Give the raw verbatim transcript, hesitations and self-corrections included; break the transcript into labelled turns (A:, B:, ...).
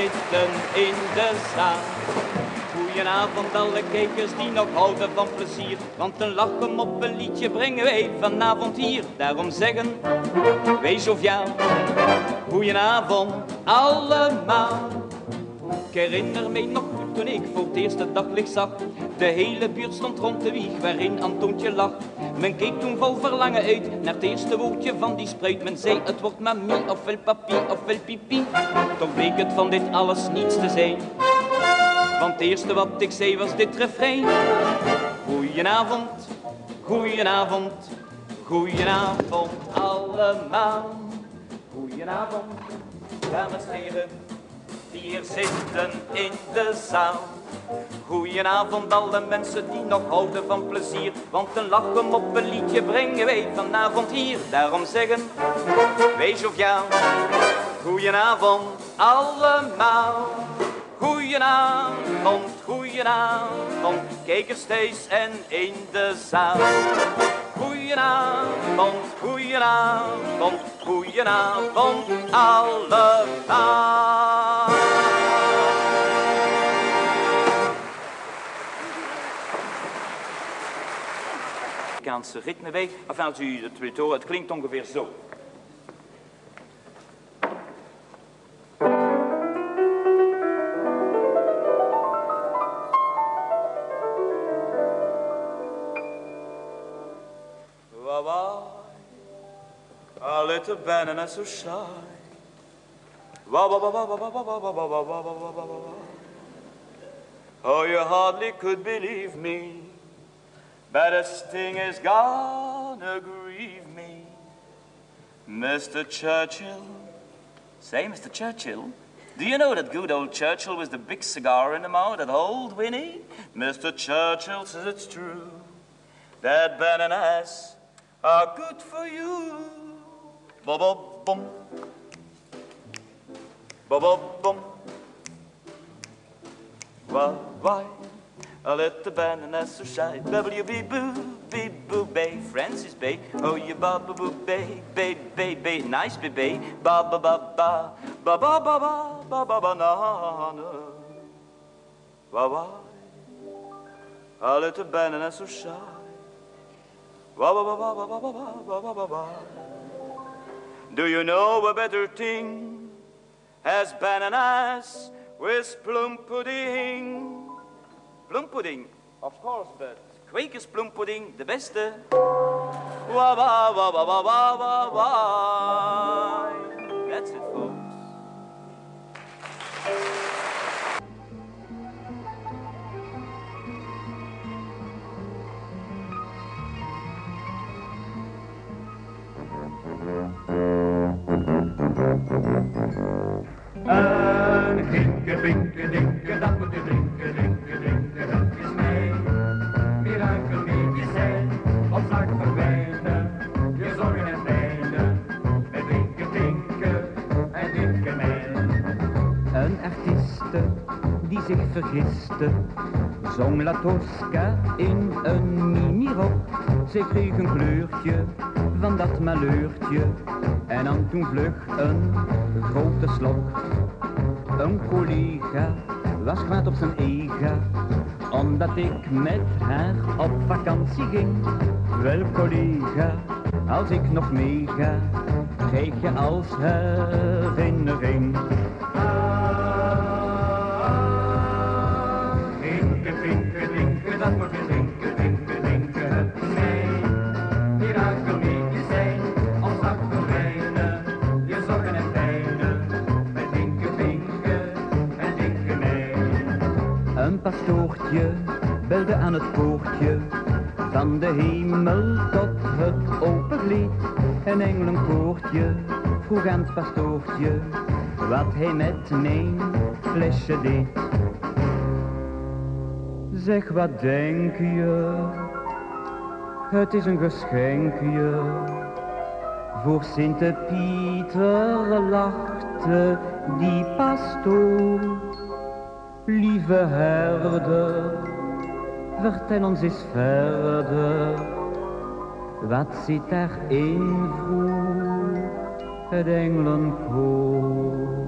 A: zitten in de zaal. Goedenavond alle kijkers die nog houden van plezier, want een lachen op een liedje brengen wij vanavond hier. Daarom zeggen wij joviaal, goedenavond allemaal. Ik herinner mij nog goed toen ik voor het eerst het daglicht zag. De hele buurt stond rond de wieg waarin Antoontje lag. Men keek toen vol verlangen uit naar het eerste woordje van die spruit. Men zei het wordt mami ofwel papi ofwel pipi. Toch bleek het van dit alles niets te zijn, want het eerste wat ik zei was dit refrein. Goedenavond, goedenavond, goedenavond allemaal. Goedenavond, dames en heren die hier zitten in de zaal. Goedenavond alle mensen die nog houden van plezier, want een lachen op een liedje brengen wij vanavond hier. Daarom zeggen wij joviaal, goedenavond allemaal. Goedenavond, goedenavond, kijkers thuis en in de zaal. Goedenavond, goedenavond, goedenavond allemaal. Amerikaanse ritme bij, enfin, als u het wilt horen, het klinkt ongeveer zo. A little banana so shy. Wah, wah, wah, wah, wah, wah, wah, wah, wah, wah, wah, wah, wah, wah. Oh, you hardly could believe me, but a sting is gonna grieve me. Mister Churchill, say, Mister Churchill, do you know that good old Churchill was the big cigar in the mouth, that old Winnie? Mister Churchill says it's true, that bananas are good for you. Ba-ba-bum, ba-ba-bum. Why, why, a little banana so shy. W-B-boo, be-boo, bay, Francis Bay. Oh, you ba-ba-boo, bay, bay, bay, bay, nice bay, ba-ba-ba-ba, ba-ba-ba-ba, ba-ba-banana. Why, why, a little banana so shy. Wah-wah-wah-wah-wah-wah-wah-wah-wah. Do you know a better thing as bananas with plum pudding? Plum pudding, of course, but Quakers plum pudding, the beste. Wah wah wah wah wah wah wah wah. That's it, folks.
B: Een hinke, binke, dinke, dat moet je drinken, drinken, drinken, dat is mij. Mirakelbeetjes zijn, op zak verdwijnen, je zorgen en pijnen, met drinken, drinken en dinken mij.
C: Een artieste die zich vergiste, zong La Tosca in een minirok. Zij kreeg een kleurtje van dat maleurtje en nam toen vlug een grote slok. Een collega was kwaad op zijn ega, omdat ik met haar op vakantie ging. Wel collega, als ik nog meega, krijg je als herinnering.
B: Drinken, drinken, drinken, dat moet je drinken, drinken, drinken, het is mij. Mirakelbeetjes zijn, op zak verdwijnen, je zorgen en pijnen, met dinken, dinken en dinken mij.
C: Een pastoortje belde aan het poortje, van de hemel tot het openglied. Een engelenkoortje vroeg aan het pastoortje, wat hij met mijn flesje deed. Zeg, wat denk je? Het is een geschenkje. Voor Sint-Pieter lachte die pastoor. Lieve herder, vertel ons eens verder. Wat zit daarin, vroeg het engelenkoor.